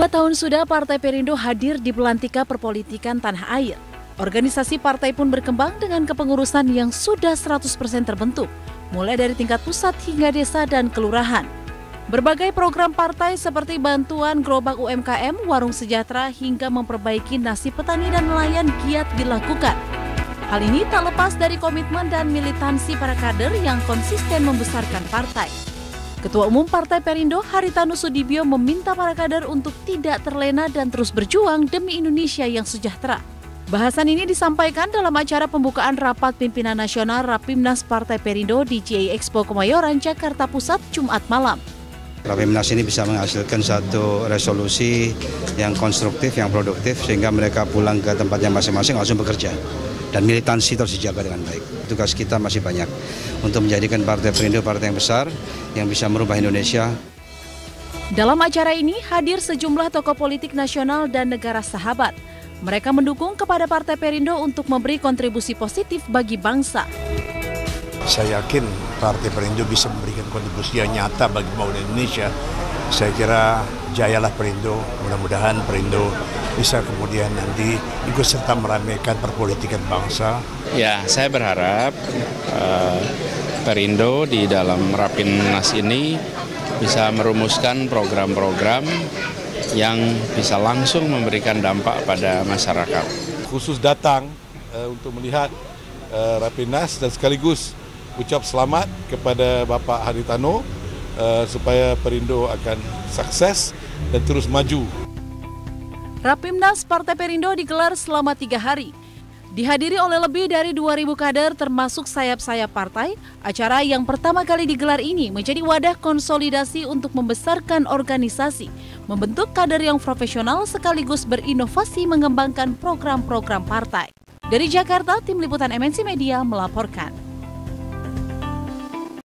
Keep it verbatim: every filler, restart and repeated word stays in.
Dua tahun sudah Partai Perindo hadir di belantika perpolitikan tanah air. Organisasi partai pun berkembang dengan kepengurusan yang sudah seratus persen terbentuk, mulai dari tingkat pusat hingga desa dan kelurahan. Berbagai program partai seperti bantuan gerobak U M K M, warung sejahtera, hingga memperbaiki nasib petani dan nelayan giat dilakukan. Hal ini tak lepas dari komitmen dan militansi para kader yang konsisten membesarkan partai. Ketua Umum Partai Perindo, Haritanu Sudibyo, meminta para kader untuk tidak terlena dan terus berjuang demi Indonesia yang sejahtera. Bahasan ini disampaikan dalam acara pembukaan Rapat Pimpinan Nasional Rapimnas Partai Perindo di J I Expo Kemayoran, Jakarta Pusat, Jumat malam. Rapimnas ini bisa menghasilkan satu resolusi yang konstruktif, yang produktif, sehingga mereka pulang ke tempatnya masing-masing langsung bekerja. Dan militansi terus dijaga dengan baik. Tugas kita masih banyak untuk menjadikan Partai Perindo partai yang besar yang bisa merubah Indonesia. Dalam acara ini hadir sejumlah tokoh politik nasional dan negara sahabat. Mereka mendukung kepada Partai Perindo untuk memberi kontribusi positif bagi bangsa. Saya yakin Partai Perindo bisa memberikan kontribusi yang nyata bagi bangsa Indonesia. Saya kira jayalah Perindo, mudah-mudahan Perindo bisa kemudian nanti ikut serta meramaikan perpolitikan bangsa. Ya, saya berharap uh, Perindo di dalam Rapimnas ini bisa merumuskan program-program yang bisa langsung memberikan dampak pada masyarakat. Khusus datang uh, untuk melihat uh, Rapimnas dan sekaligus ucap selamat kepada Bapak Haritanu uh, supaya Perindo akan sukses dan terus maju. Rapimnas Partai Perindo digelar selama tiga hari. Dihadiri oleh lebih dari dua ribu kader termasuk sayap-sayap partai, acara yang pertama kali digelar ini menjadi wadah konsolidasi untuk membesarkan organisasi, membentuk kader yang profesional sekaligus berinovasi mengembangkan program-program partai. Dari Jakarta, Tim Liputan M N C Media melaporkan.